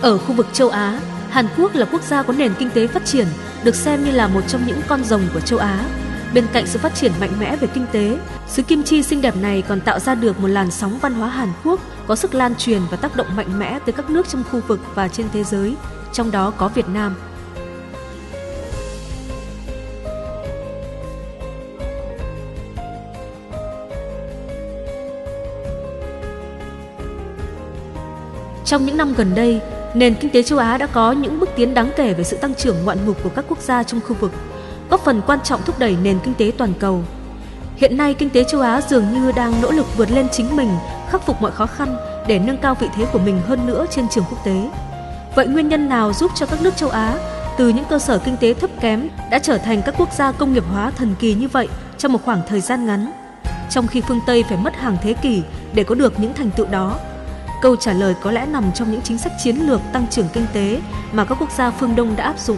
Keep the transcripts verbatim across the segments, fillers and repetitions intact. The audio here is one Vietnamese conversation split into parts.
Ở khu vực châu Á, Hàn Quốc là quốc gia có nền kinh tế phát triển, được xem như là một trong những con rồng của châu Á. Bên cạnh sự phát triển mạnh mẽ về kinh tế, xứ Kim Chi xinh đẹp này còn tạo ra được một làn sóng văn hóa Hàn Quốc có sức lan truyền và tác động mạnh mẽ tới các nước trong khu vực và trên thế giới, trong đó có Việt Nam. Trong những năm gần đây, nền kinh tế châu Á đã có những bước tiến đáng kể về sự tăng trưởng ngoạn mục của các quốc gia trong khu vực, góp phần quan trọng thúc đẩy nền kinh tế toàn cầu. Hiện nay, kinh tế châu Á dường như đang nỗ lực vượt lên chính mình, khắc phục mọi khó khăn để nâng cao vị thế của mình hơn nữa trên trường quốc tế. Vậy nguyên nhân nào giúp cho các nước châu Á, từ những cơ sở kinh tế thấp kém, đã trở thành các quốc gia công nghiệp hóa thần kỳ như vậy trong một khoảng thời gian ngắn, trong khi phương Tây phải mất hàng thế kỷ để có được những thành tựu đó? Câu trả lời có lẽ nằm trong những chính sách chiến lược tăng trưởng kinh tế mà các quốc gia phương Đông đã áp dụng.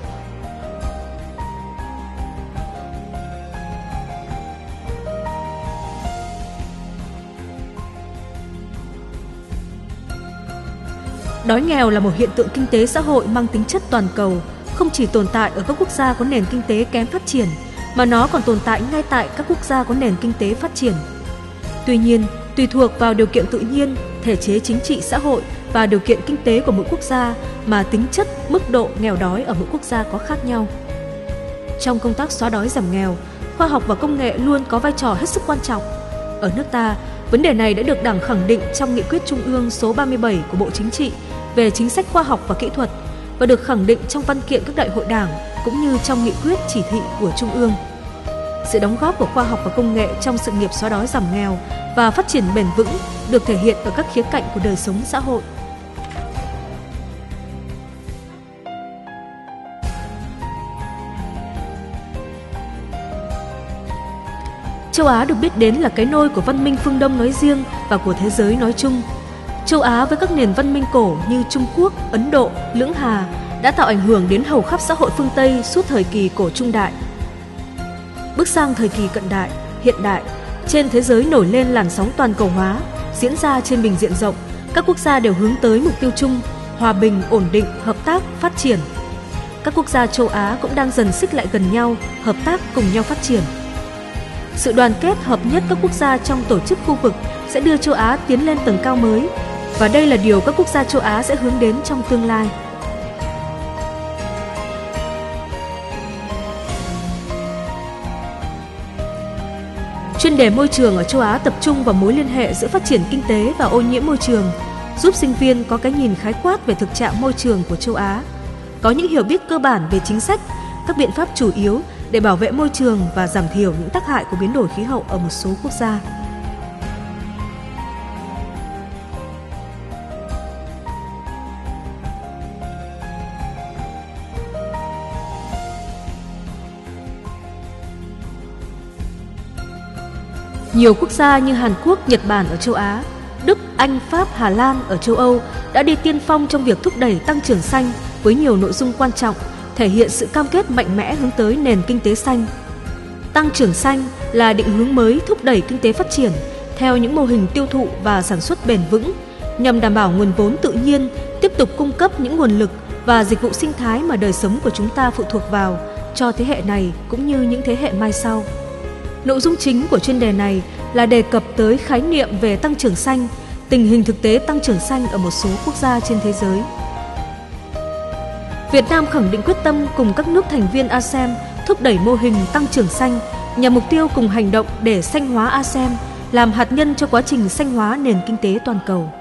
Đói nghèo là một hiện tượng kinh tế xã hội mang tính chất toàn cầu, không chỉ tồn tại ở các quốc gia có nền kinh tế kém phát triển, mà nó còn tồn tại ngay tại các quốc gia có nền kinh tế phát triển. Tuy nhiên, tùy thuộc vào điều kiện tự nhiên, thể chế chính trị xã hội và điều kiện kinh tế của mỗi quốc gia mà tính chất, mức độ nghèo đói ở mỗi quốc gia có khác nhau. Trong công tác xóa đói giảm nghèo, khoa học và công nghệ luôn có vai trò hết sức quan trọng. Ở nước ta, vấn đề này đã được Đảng khẳng định trong Nghị quyết Trung ương số ba mươi bảy của Bộ Chính trị về chính sách khoa học và kỹ thuật và được khẳng định trong văn kiện các đại hội Đảng cũng như trong nghị quyết chỉ thị của Trung ương. Sự đóng góp của khoa học và công nghệ trong sự nghiệp xóa đói giảm nghèo và phát triển bền vững được thể hiện ở các khía cạnh của đời sống xã hội. Châu Á được biết đến là cái nôi của văn minh phương Đông nói riêng và của thế giới nói chung. Châu Á với các nền văn minh cổ như Trung Quốc, Ấn Độ, Lưỡng Hà đã tạo ảnh hưởng đến hầu khắp xã hội phương Tây suốt thời kỳ cổ trung đại. Bước sang thời kỳ cận đại, hiện đại, trên thế giới nổi lên làn sóng toàn cầu hóa, diễn ra trên bình diện rộng, các quốc gia đều hướng tới mục tiêu chung, hòa bình, ổn định, hợp tác, phát triển. Các quốc gia châu Á cũng đang dần xích lại gần nhau, hợp tác cùng nhau phát triển. Sự đoàn kết hợp nhất các quốc gia trong tổ chức khu vực sẽ đưa châu Á tiến lên tầng cao mới, và đây là điều các quốc gia châu Á sẽ hướng đến trong tương lai. Chuyên đề môi trường ở châu Á tập trung vào mối liên hệ giữa phát triển kinh tế và ô nhiễm môi trường, giúp sinh viên có cái nhìn khái quát về thực trạng môi trường của châu Á, có những hiểu biết cơ bản về chính sách, các biện pháp chủ yếu để bảo vệ môi trường và giảm thiểu những tác hại của biến đổi khí hậu ở một số quốc gia. Nhiều quốc gia như Hàn Quốc, Nhật Bản ở châu Á, Đức, Anh, Pháp, Hà Lan ở châu Âu đã đi tiên phong trong việc thúc đẩy tăng trưởng xanh với nhiều nội dung quan trọng, thể hiện sự cam kết mạnh mẽ hướng tới nền kinh tế xanh. Tăng trưởng xanh là định hướng mới thúc đẩy kinh tế phát triển theo những mô hình tiêu thụ và sản xuất bền vững, nhằm đảm bảo nguồn vốn tự nhiên, tiếp tục cung cấp những nguồn lực và dịch vụ sinh thái mà đời sống của chúng ta phụ thuộc vào cho thế hệ này cũng như những thế hệ mai sau. Nội dung chính của chuyên đề này là đề cập tới khái niệm về tăng trưởng xanh, tình hình thực tế tăng trưởng xanh ở một số quốc gia trên thế giới. Việt Nam khẳng định quyết tâm cùng các nước thành viên a sê an thúc đẩy mô hình tăng trưởng xanh nhằm mục tiêu cùng hành động để xanh hóa a sê an, làm hạt nhân cho quá trình xanh hóa nền kinh tế toàn cầu.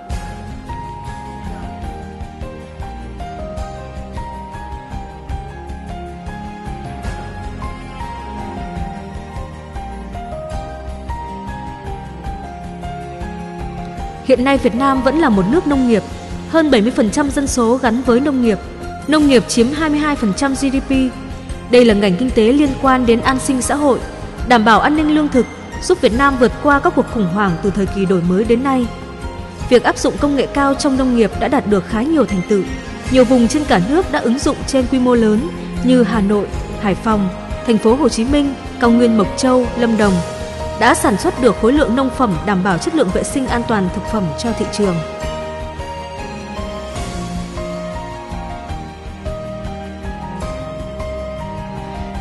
Hiện nay Việt Nam vẫn là một nước nông nghiệp, hơn bảy mươi phần trăm dân số gắn với nông nghiệp. Nông nghiệp chiếm hai mươi hai phần trăm giê đê pê. Đây là ngành kinh tế liên quan đến an sinh xã hội, đảm bảo an ninh lương thực, giúp Việt Nam vượt qua các cuộc khủng hoảng từ thời kỳ đổi mới đến nay. Việc áp dụng công nghệ cao trong nông nghiệp đã đạt được khá nhiều thành tựu. Nhiều vùng trên cả nước đã ứng dụng trên quy mô lớn như Hà Nội, Hải Phòng, thành phố Hồ Chí Minh, cao nguyên Mộc Châu, Lâm Đồng đã sản xuất được khối lượng nông phẩm đảm bảo chất lượng vệ sinh an toàn thực phẩm cho thị trường.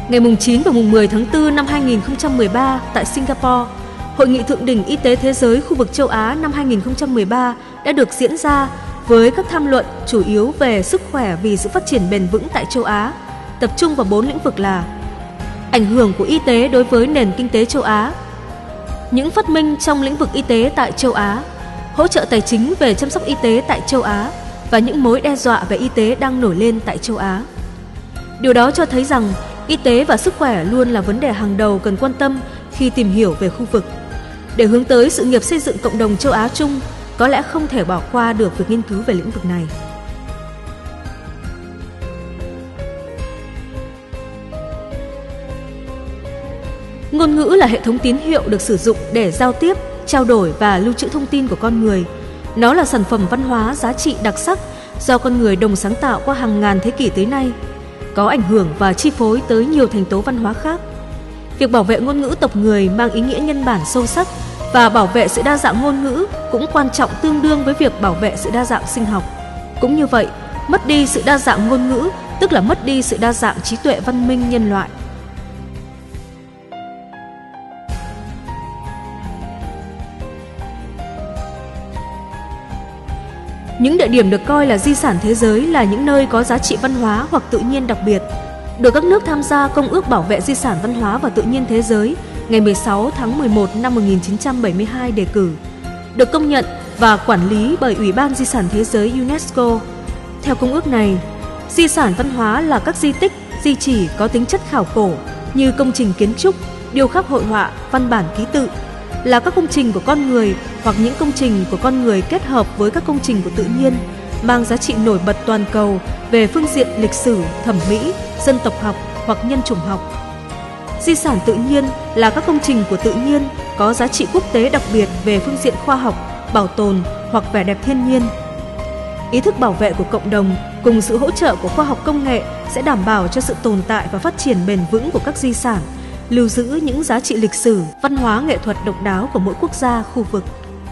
Ngày chín và mùng mười tháng tư năm hai nghìn không trăm mười ba tại Singapore, Hội nghị Thượng đỉnh Y tế Thế giới khu vực châu Á năm hai nghìn không trăm mười ba đã được diễn ra với các tham luận chủ yếu về sức khỏe vì sự phát triển bền vững tại châu Á, tập trung vào bốn lĩnh vực là ảnh hưởng của y tế đối với nền kinh tế châu Á, những phát minh trong lĩnh vực y tế tại châu Á, hỗ trợ tài chính về chăm sóc y tế tại châu Á và những mối đe dọa về y tế đang nổi lên tại châu Á. Điều đó cho thấy rằng y tế và sức khỏe luôn là vấn đề hàng đầu cần quan tâm khi tìm hiểu về khu vực. Để hướng tới sự nghiệp xây dựng cộng đồng châu Á chung, có lẽ không thể bỏ qua được việc nghiên cứu về lĩnh vực này. Ngôn ngữ là hệ thống tín hiệu được sử dụng để giao tiếp, trao đổi và lưu trữ thông tin của con người. Nó là sản phẩm văn hóa giá trị đặc sắc do con người đồng sáng tạo qua hàng ngàn thế kỷ tới nay, có ảnh hưởng và chi phối tới nhiều thành tố văn hóa khác. Việc bảo vệ ngôn ngữ tộc người mang ý nghĩa nhân bản sâu sắc, và bảo vệ sự đa dạng ngôn ngữ cũng quan trọng tương đương với việc bảo vệ sự đa dạng sinh học. Cũng như vậy, mất đi sự đa dạng ngôn ngữ tức là mất đi sự đa dạng trí tuệ văn minh nhân loại. Những địa điểm được coi là di sản thế giới là những nơi có giá trị văn hóa hoặc tự nhiên đặc biệt, được các nước tham gia Công ước Bảo vệ Di sản Văn hóa và Tự nhiên Thế giới ngày mười sáu tháng mười một năm một nghìn chín trăm bảy mươi hai đề cử, được công nhận và quản lý bởi Ủy ban Di sản Thế giới UNESCO. Theo công ước này, di sản văn hóa là các di tích, di chỉ có tính chất khảo cổ như công trình kiến trúc, điêu khắc hội họa, văn bản ký tự, là các công trình của con người hoặc những công trình của con người kết hợp với các công trình của tự nhiên, mang giá trị nổi bật toàn cầu về phương diện lịch sử, thẩm mỹ, dân tộc học hoặc nhân chủng học. Di sản tự nhiên là các công trình của tự nhiên có giá trị quốc tế đặc biệt về phương diện khoa học, bảo tồn hoặc vẻ đẹp thiên nhiên. Ý thức bảo vệ của cộng đồng cùng sự hỗ trợ của khoa học công nghệ sẽ đảm bảo cho sự tồn tại và phát triển bền vững của các di sản, lưu giữ những giá trị lịch sử, văn hóa nghệ thuật độc đáo của mỗi quốc gia, khu vực.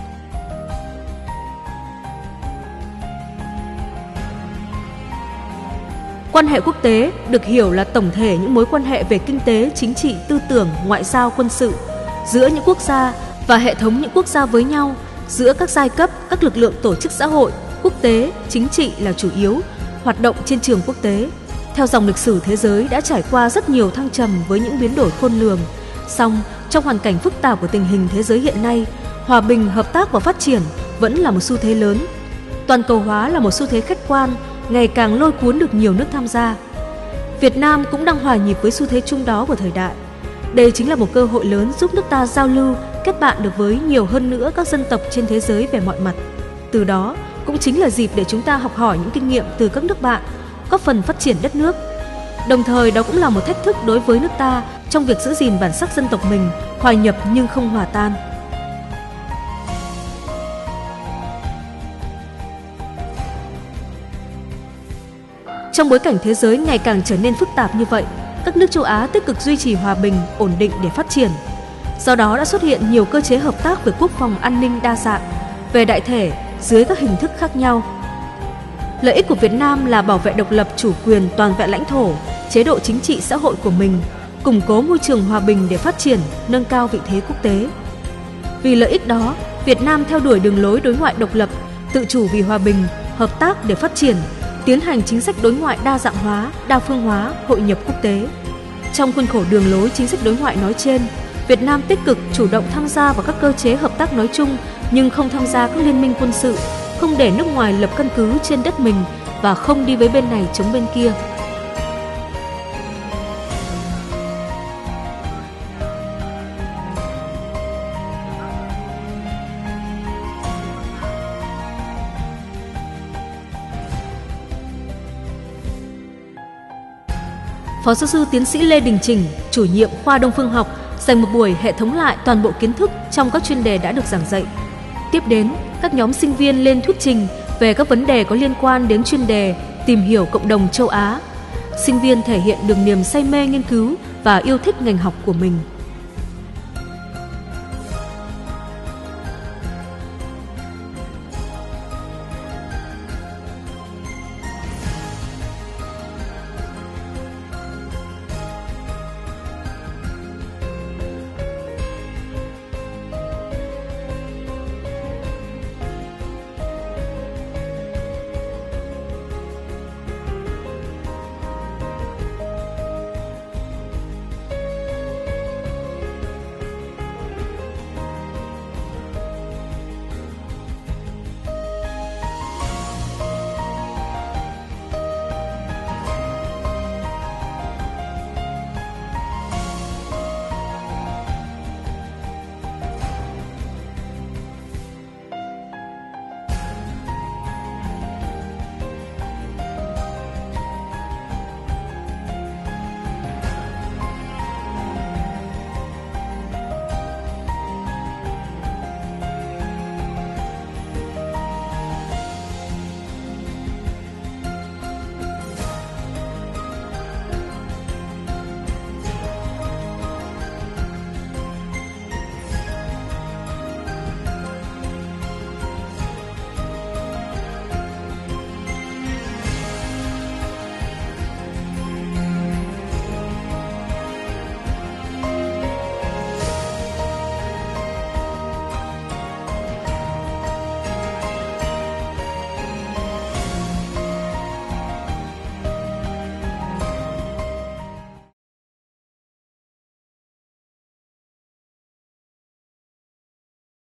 Quan hệ quốc tế được hiểu là tổng thể những mối quan hệ về kinh tế, chính trị, tư tưởng, ngoại giao, quân sự giữa những quốc gia và hệ thống những quốc gia với nhau, giữa các giai cấp, các lực lượng tổ chức xã hội, quốc tế, chính trị là chủ yếu, hoạt động trên trường quốc tế. Theo dòng lịch sử thế giới đã trải qua rất nhiều thăng trầm với những biến đổi khôn lường. Song, trong hoàn cảnh phức tạp của tình hình thế giới hiện nay, hòa bình, hợp tác và phát triển vẫn là một xu thế lớn. Toàn cầu hóa là một xu thế khách quan, ngày càng lôi cuốn được nhiều nước tham gia. Việt Nam cũng đang hòa nhịp với xu thế chung đó của thời đại. Đây chính là một cơ hội lớn giúp nước ta giao lưu, kết bạn được với nhiều hơn nữa các dân tộc trên thế giới về mọi mặt. Từ đó, cũng chính là dịp để chúng ta học hỏi những kinh nghiệm từ các nước bạn, góp phần phát triển đất nước. Đồng thời đó cũng là một thách thức đối với nước ta trong việc giữ gìn bản sắc dân tộc mình, hòa nhập nhưng không hòa tan. Trong bối cảnh thế giới ngày càng trở nên phức tạp như vậy, các nước châu Á tích cực duy trì hòa bình, ổn định để phát triển. Do đó đã xuất hiện nhiều cơ chế hợp tác về quốc phòng an ninh đa dạng, về đại thể dưới các hình thức khác nhau. Lợi ích của Việt Nam là bảo vệ độc lập, chủ quyền, toàn vẹn lãnh thổ, chế độ chính trị xã hội của mình, củng cố môi trường hòa bình để phát triển, nâng cao vị thế quốc tế. Vì lợi ích đó, Việt Nam theo đuổi đường lối đối ngoại độc lập, tự chủ vì hòa bình, hợp tác để phát triển, tiến hành chính sách đối ngoại đa dạng hóa, đa phương hóa, hội nhập quốc tế. Trong khuôn khổ đường lối chính sách đối ngoại nói trên, Việt Nam tích cực chủ động tham gia vào các cơ chế hợp tác nói chung nhưng không tham gia các liên minh quân sự, không để nước ngoài lập căn cứ trên đất mình và không đi với bên này chống bên kia. Phó giáo sư tiến sĩ Lê Đình Chỉnh, chủ nhiệm khoa Đông phương học, dành một buổi hệ thống lại toàn bộ kiến thức trong các chuyên đề đã được giảng dạy. Tiếp đến, các nhóm sinh viên lên thuyết trình về các vấn đề có liên quan đến chuyên đề tìm hiểu cộng đồng châu Á. Sinh viên thể hiện được niềm say mê nghiên cứu và yêu thích ngành học của mình.